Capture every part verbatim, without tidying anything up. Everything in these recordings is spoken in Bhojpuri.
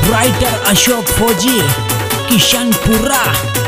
राइटर अशोक फौजी किशनपुरा।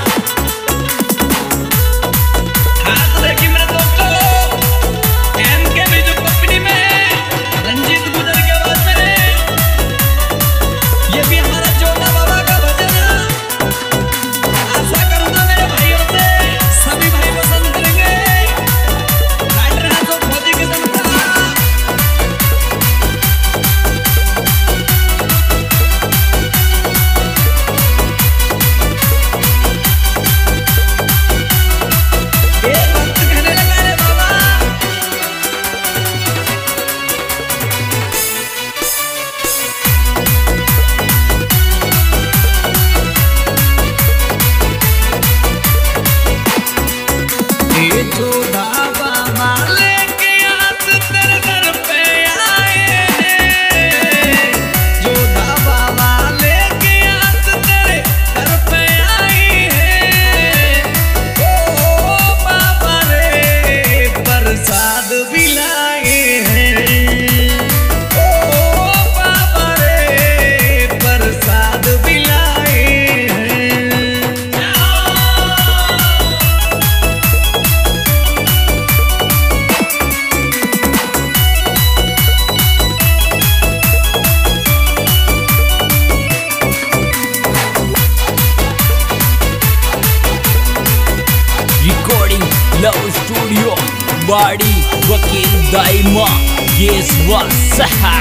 लव स्टूडियो बाड़ी वकील दाइमा गेसवा सहा।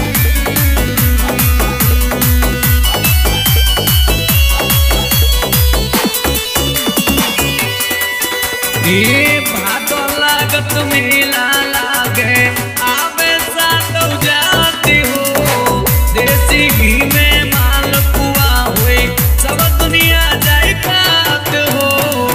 ये भादो लागत मेला लागे आवे सातो जाती हो। देसी घी में माल पुआ हुए सब दुनिया जाए खात हो।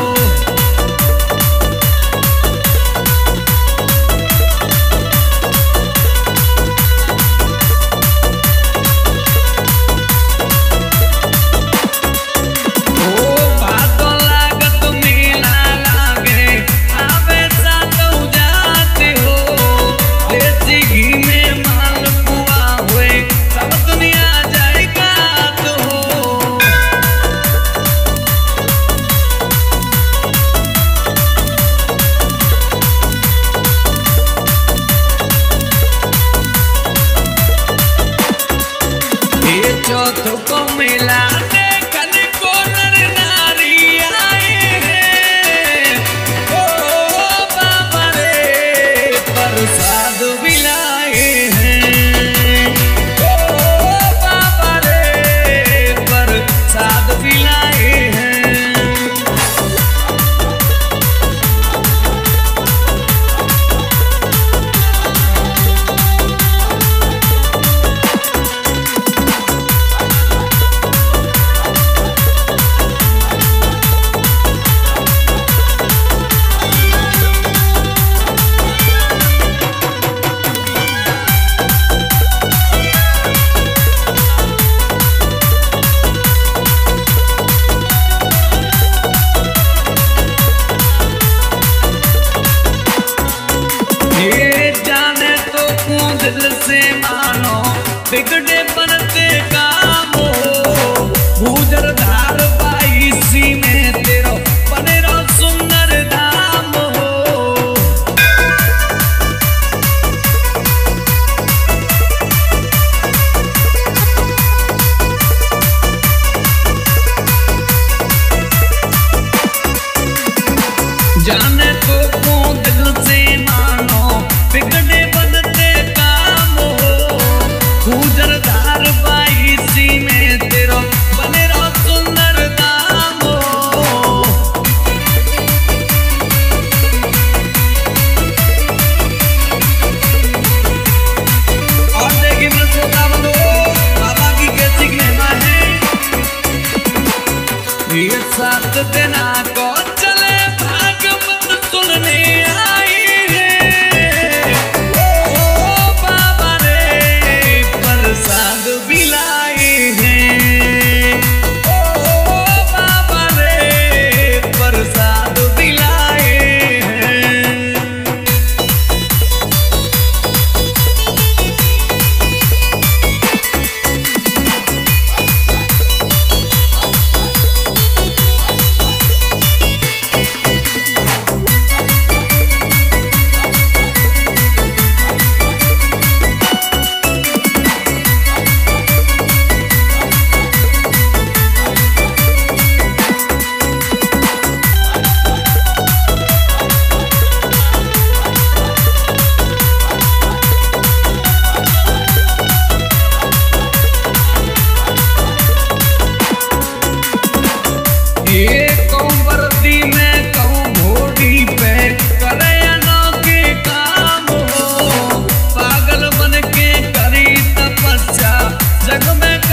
चौथों को मिला देखने को नर नारी आए हैं। ओ बाबा रे प्रसाद बिलाए हैं। ओ बाबा रे प्रसाद बिलाए हैं। दिल से मानो बिगड़े बनते काम हो। भूजर धार बाईसी में तेरो बनेरो सुंदर धाम हो। जाने तो को दिल से मानो बिगड़े बनते भूजर धार बाईसी में तेरो बनेरो सुंदर दाम हो। और देखिए मैं सोता बनो बाबा की कैसी महिमा है। ये सात देना को चले भागवत सुनने आई है। ओ बाबा रे प्रसाद बिलाए हैं। ओ बाबा रे प्रसाद बिलाए हैं।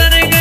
करेगा